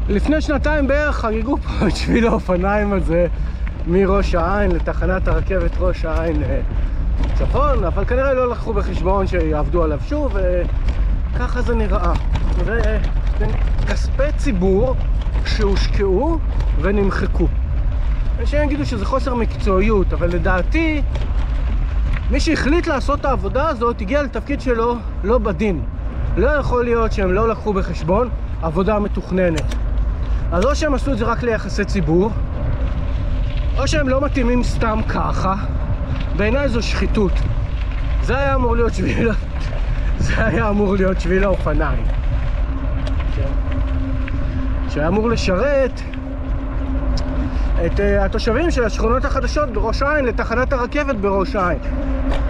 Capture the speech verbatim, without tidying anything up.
לפני שנתיים בערך חגגו פה את שביל האופניים הזה מראש העין לתחנת הרכבת ראש העין צפון, אבל כנראה לא לקחו בחשבון שיעבדו עליו שוב, וככה זה נראה. זה כספי ציבור שהושקעו ונמחקו. אנשים יגידו שזה חוסר מקצועיות, אבל לדעתי מי שהחליט לעשות את העבודה הזאת הגיע לתפקיד שלו לא בדין. לא יכול להיות שהם לא לקחו בחשבון עבודה מתוכננת. אז או שהם עשו את זה רק ליחסי ציבור, או שהם לא מתאימים סתם ככה. בעיניי זו שחיתות. זה היה אמור להיות שביל זה היה אמור להיות שביל האופניים, שהיה אמור לשרת את uh, התושבים של השכונות החדשות בראש העין לתחנת הרכבת בראש העין.